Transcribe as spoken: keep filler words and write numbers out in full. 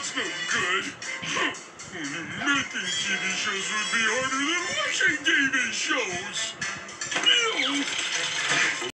that's no good. Making T V shows would be harder than watching T V shows.